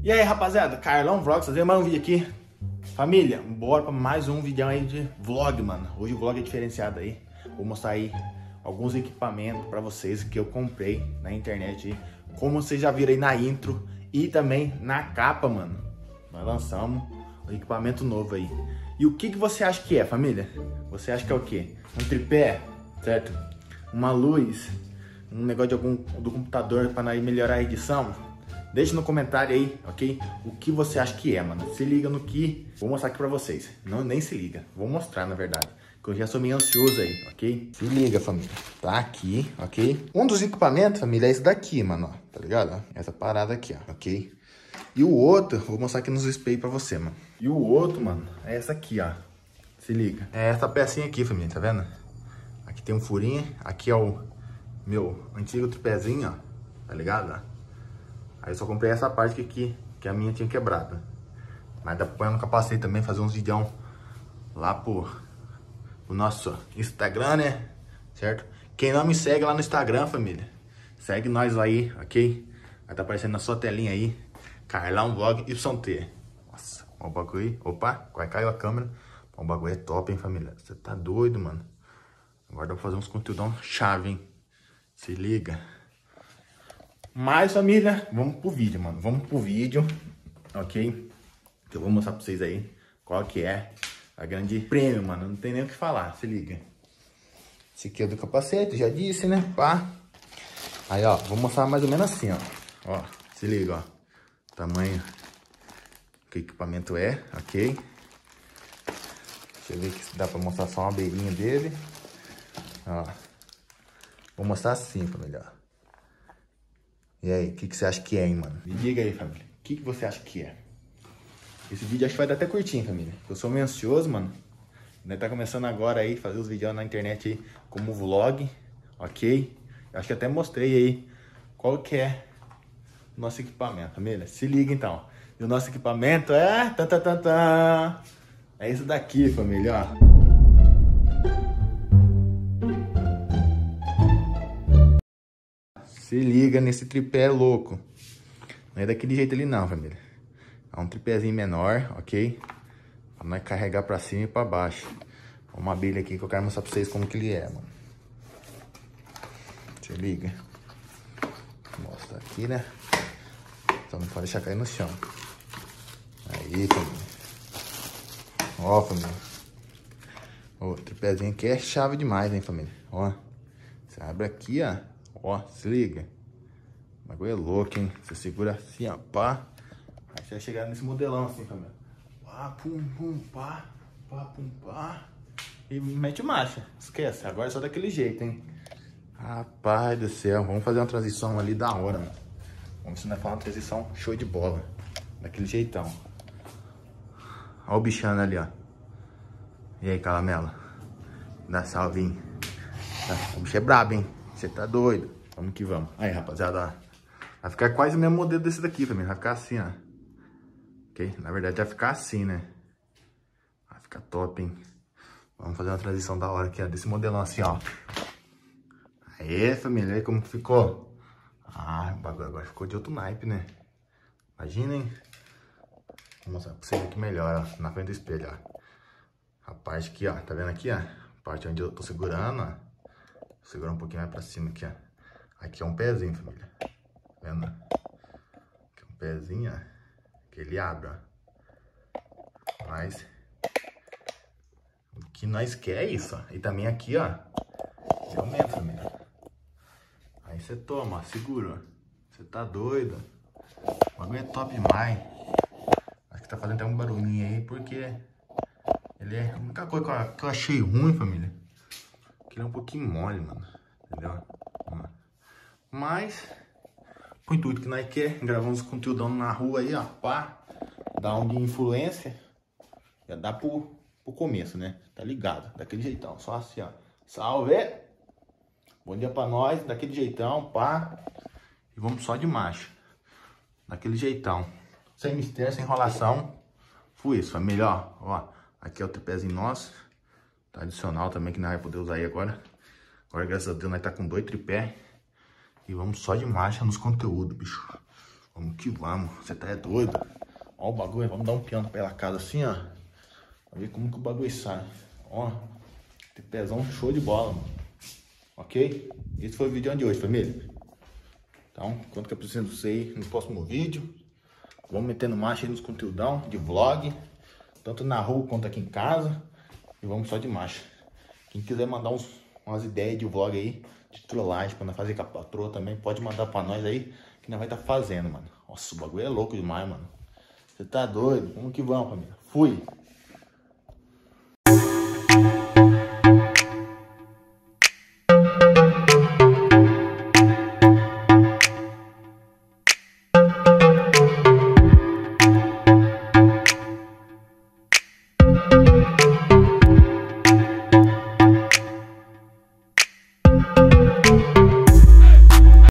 E aí, rapaziada, Carlão Vlogs, fazer mais um vídeo aqui. Família, bora pra mais um vídeo aí de vlog, mano. Hoje o vlog é diferenciado aí. Vou mostrar aí alguns equipamentos pra vocês que eu comprei na internet aí. Como vocês já viram aí na intro e também na capa, mano. Nós lançamos um equipamento novo aí. E o que você acha que é, família? Você acha que é o quê? Um tripé, certo? Uma luz, um negócio do computador pra nós melhorar a edição? Deixa no comentário aí, ok? O que você acha que é, mano. Se liga no que... Vou mostrar aqui pra vocês. Não, nem se liga. Vou mostrar, na verdade. Que eu já sou meio ansioso aí, ok? Se liga, família. Tá aqui, ok? Um dos equipamentos, família, é esse daqui, mano. Ó, tá ligado? Ó, essa parada aqui, ó, ok? E o outro, vou mostrar aqui nos espelhos pra você, mano. E o outro, mano, é essa aqui, ó. Se liga. É essa pecinha aqui, família, tá vendo? Aqui tem um furinho. Aqui é o meu antigo tripézinho, ó. Tá ligado, ó? Aí eu só comprei essa parte aqui, que a minha tinha quebrado. Mas dá pra pôr no capacete também, fazer uns vídeos lá pro nosso Instagram, né? Certo? Quem não me segue lá no Instagram, família, segue nós aí, ok? Vai tá aparecendo na sua telinha aí. Carlão Vlog YT. Nossa, o bagulho aí. Opa, quase caiu a câmera. O bagulho é top, hein, família? Você tá doido, mano? Agora dá pra fazer uns conteúdão chave, hein? Se liga. Mas, família, vamos pro vídeo, mano. Vamos pro vídeo, ok? Eu vou mostrar pra vocês aí qual que é a grande prêmio, mano. Não tem nem o que falar, se liga. Esse aqui é do capacete, já disse, né? Pá. Aí, ó, vou mostrar mais ou menos assim, ó. Ó, se liga, ó. Tamanho que o equipamento é, ok? Deixa eu ver se dá pra mostrar só uma beirinha dele. Ó. Vou mostrar assim, família, ó. E aí, o que você acha que é, hein, mano? Me diga aí, família. O que você acha que é? Esse vídeo acho que vai dar até curtinho, família. Eu sou meio ansioso, mano. Nós tá começando agora aí, fazer os vídeos na internet aí, como vlog, ok? Eu acho que até mostrei aí qual que é o nosso equipamento, família. Se liga, então. E o nosso equipamento é... É isso daqui, família, ó. Se liga nesse tripé louco. Não é daquele jeito ali não, família. É um tripézinho menor, ok? Pra nós carregar pra cima e pra baixo. Uma abelha aqui que eu quero mostrar pra vocês como que ele é, mano. Se liga. Mostra aqui, né? Só não pode deixar cair no chão. Aí, família. Ó, família. O tripézinho aqui é chave demais, hein, família. Ó. Você abre aqui, ó. Ó, se liga. O bagulho é louco, hein? Você segura assim, ó, pá. Aí você vai chegar nesse modelão assim, família. Pá, pum, pum, pá. Pá, pum, pá. E mete marcha. Esquece, agora é só daquele jeito, hein? Rapaz do céu. Vamos fazer uma transição ali da hora, mano. Vamos ensinar a fazer uma transição show de bola. Daquele jeitão. Ó o bichano ali, ó. E aí, Calamela? Dá salvinho. O bicho é brabo, hein? Você tá doido? Vamos que vamos. Aí, rapaziada, ó. Vai ficar quase o mesmo modelo desse daqui também. Vai ficar assim, ó. Ok? Na verdade, vai ficar assim, né? Vai ficar top, hein? Vamos fazer uma transição da hora aqui, ó. Desse modelão assim, ó. Aê, família. Aí como que ficou? Ah, o bagulho agora ficou de outro naipe, né? Imagina, hein? Vou mostrar pra vocês aqui melhor, ó. Na frente do espelho, ó. A parte aqui, ó. Tá vendo aqui, ó? A parte onde eu tô segurando, ó. Vou segurar um pouquinho mais pra cima aqui, ó. Aqui é um pezinho, família. Tá vendo? Aqui é um pezinho, ó. Que ele abre, ó. Mas o que nós quer é isso, ó. E também aqui, ó. Ele aumenta, família. Aí você toma, ó. Segura, ó. Você tá doido. O bagulho é top demais. Acho que tá fazendo até um barulhinho aí, porque ele é... A única coisa que eu achei ruim, família, que ele é um pouquinho mole, mano. Entendeu? Mas, o intuito que nós quer, gravar uns conteúdão na rua aí, ó, pá, dar um de influência, já dá pro começo, né? Tá ligado? Daquele jeitão, só assim, ó. Salve! Bom dia pra nós, daquele jeitão, pá. E vamos só de marcha. Daquele jeitão. Sem mistério, sem enrolação. Foi isso, família, ó. Aqui é o tripézinho nosso. Tradicional também, que nós vamos poder usar aí agora. Agora, graças a Deus, nós tá com 2 tripés. E vamos só de marcha nos conteúdos, bicho. Vamos que vamos. Você tá doido? Ó o bagulho. Vamos dar um piano pela casa assim, ó. Pra ver como que o bagulho sai. Ó. Tem pezão show de bola, mano. Ok? Esse foi o vídeo de hoje, família. Então, quanto que eu preciso de você no próximo vídeo. Vamos metendo marcha aí nos conteúdão de vlog. Tanto na rua quanto aqui em casa. E vamos só de marcha. Quem quiser mandar umas ideias de vlog aí, de trollagem, pra nós fazer com a patroa também, pode mandar pra nós aí, que nós vai estar fazendo, mano. Nossa, o bagulho é louco demais, mano. Você tá doido? Vamos que vamos, família. Fui!